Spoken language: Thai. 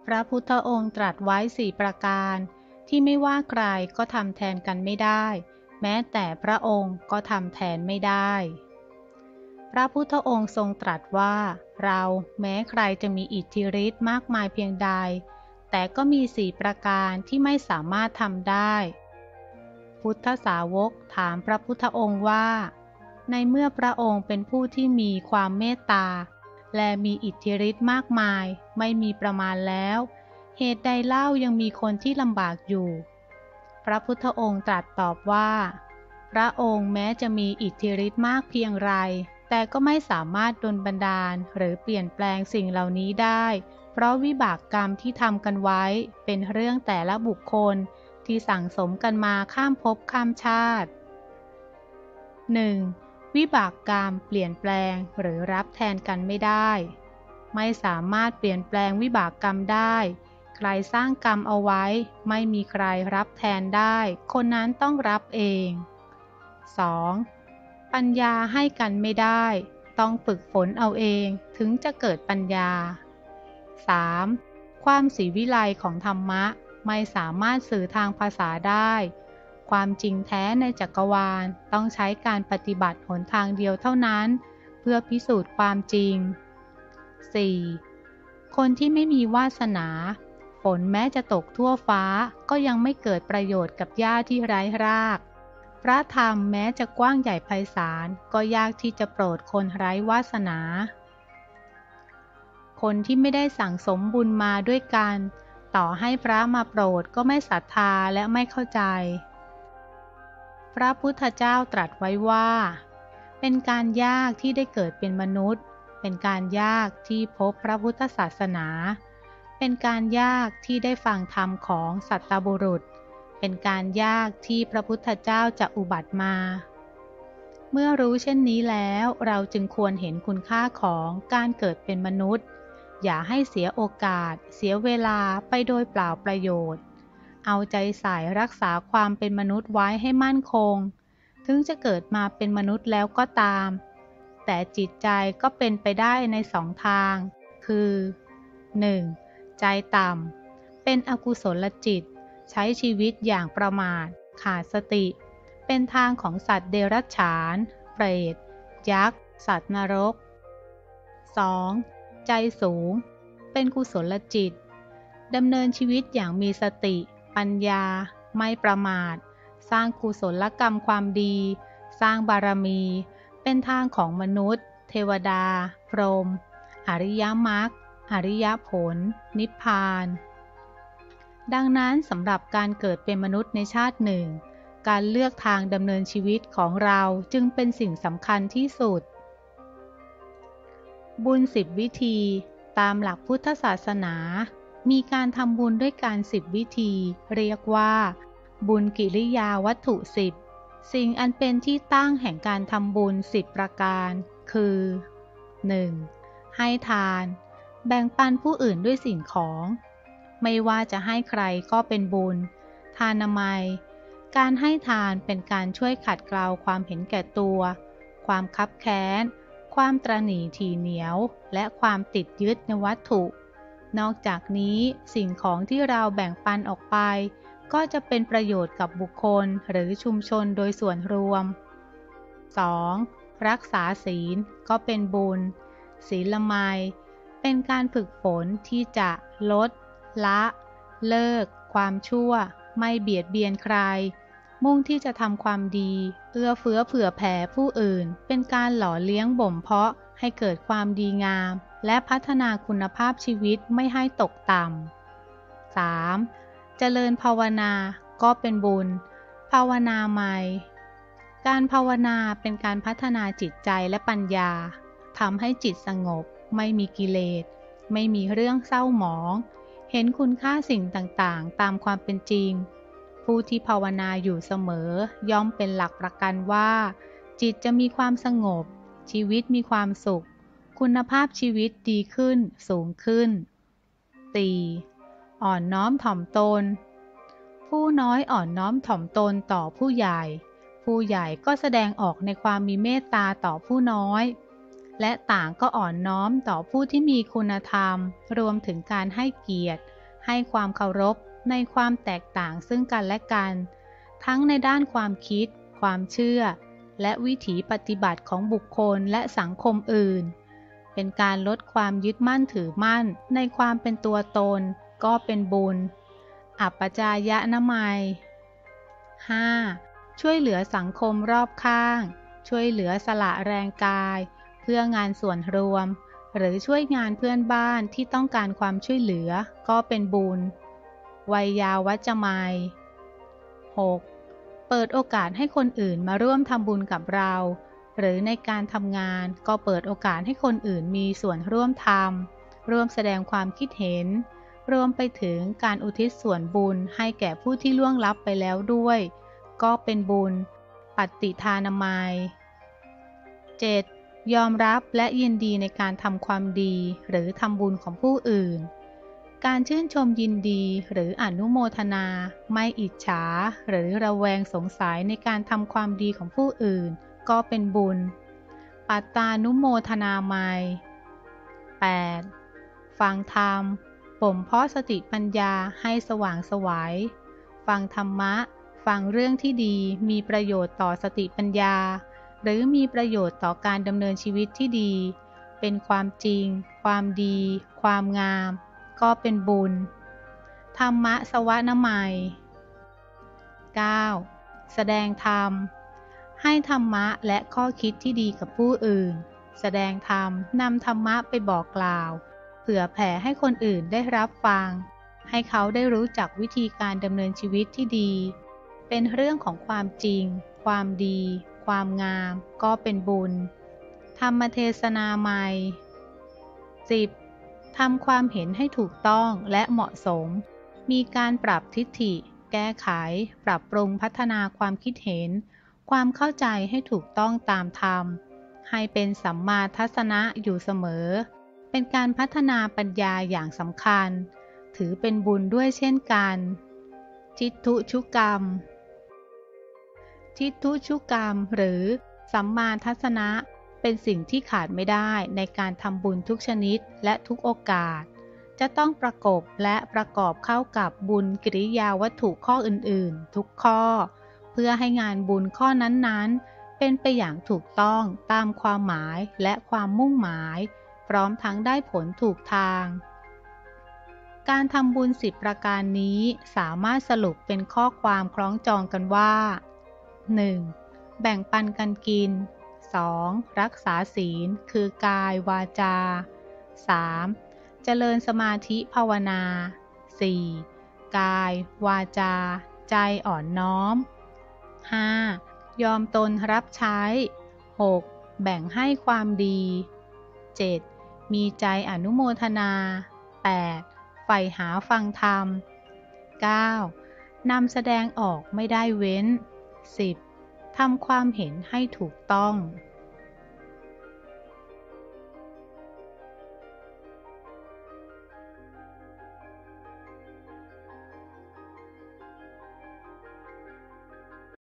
พระพุทธองค์ตรัสไว้สี่ประการที่ไม่ว่าใครก็ทำแทนกันไม่ได้แม้แต่พระองค์ก็ทำแทนไม่ได้พระพุทธองค์ทรงตรัสว่าเราแม้ใครจะมีอิทธิฤทธิ์มากมายเพียงใดแต่ก็มีสี่ประการที่ไม่สามารถทำได้พุทธสาวกถามพระพุทธองค์ว่าในเมื่อพระองค์เป็นผู้ที่มีความเมตตาและมีอิทธิฤทธิ์มากมายไม่มีประมาณแล้วเหตุใดเล่ายังมีคนที่ลำบากอยู่พระพุทธองค์ตรัสตอบว่าพระองค์แม้จะมีอิทธิฤทธิ์มากเพียงไรแต่ก็ไม่สามารถดลบันดาลหรือเปลี่ยนแปลงสิ่งเหล่านี้ได้เพราะวิบากกรรมที่ทำกันไว้เป็นเรื่องแต่ละบุคคลที่สั่งสมกันมาข้ามภพข้ามชาติ 1. วิบากกรรมเปลี่ยนแปลงหรือรับแทนกันไม่ได้ไม่สามารถเปลี่ยนแปลงวิบากกรรมได้ใครสร้างกรรมเอาไว้ไม่มีใครรับแทนได้คนนั้นต้องรับเอง 2. ปัญญาให้กันไม่ได้ต้องฝึกฝนเอาเองถึงจะเกิดปัญญา 3. ความศรีวิไลของธรรมะไม่สามารถสื่อทางภาษาได้ความจริงแท้ในจักรวาลต้องใช้การปฏิบัติหนทางเดียวเท่านั้นเพื่อพิสูจน์ความจริง 4. คนที่ไม่มีวาสนาฝนแม้จะตกทั่วฟ้าก็ยังไม่เกิดประโยชน์กับหญ้าที่ไร้รากพระธรรมแม้จะกว้างใหญ่ไพศาลก็ยากที่จะโปรดคนไร้วาสนาคนที่ไม่ได้สั่งสมบุญมาด้วยกันต่อให้พระมาโปรดก็ไม่ศรัทธาและไม่เข้าใจพระพุทธเจ้าตรัสไว้ว่าเป็นการยากที่ได้เกิดเป็นมนุษย์เป็นการยากที่พบพระพุทธศาสนาเป็นการยากที่ได้ฟังธรรมของสัตตบุรุษเป็นการยากที่พระพุทธเจ้าจะอุบัติมาเมื่อรู้เช่นนี้แล้วเราจึงควรเห็นคุณค่าของการเกิดเป็นมนุษย์อย่าให้เสียโอกาสเสียเวลาไปโดยเปล่าประโยชน์เอาใจใส่รักษาความเป็นมนุษย์ไว้ให้มั่นคงถึงจะเกิดมาเป็นมนุษย์แล้วก็ตามแต่จิตใจก็เป็นไปได้ในสองทางคือ 1. ใจต่ำเป็นอกุศลจิตใช้ชีวิตอย่างประมาทขาดสติเป็นทางของสัตว์เดรัจฉานเปรตยักษ์สัตว์นรก 2. ใจสูงเป็นกุศลจิตดำเนินชีวิตอย่างมีสติปัญญาไม่ประมาทสร้างกุศลกรรมความดีสร้างบารมีเป็นทางของมนุษย์เทวดาพรหมอริยมรรคอริยผลนิพพานดังนั้นสำหรับการเกิดเป็นมนุษย์ในชาติหนึ่งการเลือกทางดำเนินชีวิตของเราจึงเป็นสิ่งสำคัญที่สุดบุญ10 วิธีตามหลักพุทธศาสนามีการทำบุญด้วยการ10 วิธีเรียกว่าบุญกิริยาวัตถุ10สิ่งอันเป็นที่ตั้งแห่งการทำบุญ10 ประการคือ 1. ให้ทานแบ่งปันผู้อื่นด้วยสิ่งของไม่ว่าจะให้ใครก็เป็นบุญทานามัยการให้ทานเป็นการช่วยขัดเกลาความเห็นแก่ตัวความคับแค้นความตระหนี่ถี่เหนียวและความติดยึดในวัตถุนอกจากนี้สิ่งของที่เราแบ่งปันออกไปก็จะเป็นประโยชน์กับบุคคลหรือชุมชนโดยส่วนรวม 2. รักษาศีลก็เป็นบุญศีลไมยเป็นการฝึกฝนที่จะลดละเลิกความชั่วไม่เบียดเบียนใครมุ่งที่จะทำความดีเอื้อเฟื้อเผื่อแผ่ผู้อื่นเป็นการหล่อเลี้ยงบ่มเพาะให้เกิดความดีงามและพัฒนาคุณภาพชีวิตไม่ให้ตกต่ำ 3. เจริญภาวนาก็เป็นบุญภาวนาใหม่การภาวนาเป็นการพัฒนาจิตใจและปัญญาทำให้จิตสงบไม่มีกิเลสไม่มีเรื่องเศร้าหมองเห็นคุณค่าสิ่งต่างๆตามความเป็นจริงผู้ที่ภาวนาอยู่เสมอย่อมเป็นหลักประกันว่าจิตจะมีความสงบชีวิตมีความสุขคุณภาพชีวิตดีขึ้นสูงขึ้น 4. อ่อนน้อมถ่อมตนผู้น้อยอ่อนน้อมถ่อมตนต่อผู้ใหญ่ผู้ใหญ่ก็แสดงออกในความมีเมตตาต่อผู้น้อยและต่างก็อ่อนน้อมต่อผู้ที่มีคุณธรรมรวมถึงการให้เกียรติให้ความเคารพในความแตกต่างซึ่งกันและกันทั้งในด้านความคิดความเชื่อและวิถีปฏิบัติของบุคคลและสังคมอื่นเป็นการลดความยึดมั่นถือมั่นในความเป็นตัวตนก็เป็นบุญอัปปจายนะมัย 5. ช่วยเหลือสังคมรอบข้างช่วยเหลือสละแรงกายเพื่องานส่วนรวมหรือช่วยงานเพื่อนบ้านที่ต้องการความช่วยเหลือก็เป็นบุญไวยาวัจจะมัย 6. เปิดโอกาสให้คนอื่นมาร่วมทำบุญกับเราหรือในการทำงานก็เปิดโอกาสให้คนอื่นมีส่วนร่วมทำร่วมแสดงความคิดเห็นรวมไปถึงการอุทิศส่วนบุญให้แก่ผู้ที่ล่วงลับไปแล้วด้วยก็เป็นบุญปฏิทานามัย 7. ยอมรับและยินดีในการทำความดีหรือทำบุญของผู้อื่นการชื่นชมยินดีหรืออนุโมทนาไม่อิจฉาหรือระแวงสงสัยในการทำความดีของผู้อื่นก็เป็นบุญปัตตานุโมทนามัย 8. ฟังธรรมบ่มเพาะสติปัญญาให้สว่างไสวฟังธรรมะฟังเรื่องที่ดีมีประโยชน์ต่อสติปัญญาหรือมีประโยชน์ต่อการดำเนินชีวิตที่ดีเป็นความจริงความดีความงามก็เป็นบุญธรรมะสวนมัย 9. แสดงธรรมให้ธรรมะและข้อคิดที่ดีกับผู้อื่นแสดงธรรมนำธรรมะไปบอกกล่าวเผื่อแผ่ให้คนอื่นได้รับฟังให้เขาได้รู้จักวิธีการดำเนินชีวิตที่ดีเป็นเรื่องของความจริงความดีความงามก็เป็นบุญธรรมเทศนาใหม่ 10. ทำความเห็นให้ถูกต้องและเหมาะสมมีการปรับทิฏฐิแก้ไขปรับปรุงพัฒนาความคิดเห็นความเข้าใจให้ถูกต้องตามธรรมให้เป็นสัมมาทัศนะอยู่เสมอเป็นการพัฒนาปัญญาอย่างสำคัญถือเป็นบุญด้วยเช่นกันทิฏฐุชุกรรมทิฏฐุชุกรรมหรือสัมมาทัศนะเป็นสิ่งที่ขาดไม่ได้ในการทำบุญทุกชนิดและทุกโอกาสจะต้องประกบและประกอบเข้ากับบุญกิริยาวัตถุข้ออื่นๆทุกข้อเพื่อให้งานบุญข้อนั้นๆเป็นไปอย่างถูกต้องตามความหมายและความมุ่งหมายพร้อมทั้งได้ผลถูกทางการทำบุญ10ประการนี้สามารถสรุปเป็นข้อความคล้องจองกันว่า 1. แบ่งปันกันกิน 2. รักษาศีลคือกายวาจา 3. เจริญสมาธิภาวนา 4. กายวาจาใจอ่อนน้อม 5. ยอมตนรับใช้ 6. แบ่งให้ความดี 7. มีใจอนุโมทนา 8. ใฝ่หาฟังธรรม 9. นำแสดงออกไม่ได้เว้น 10. ทำความเห็นให้ถูกต้อง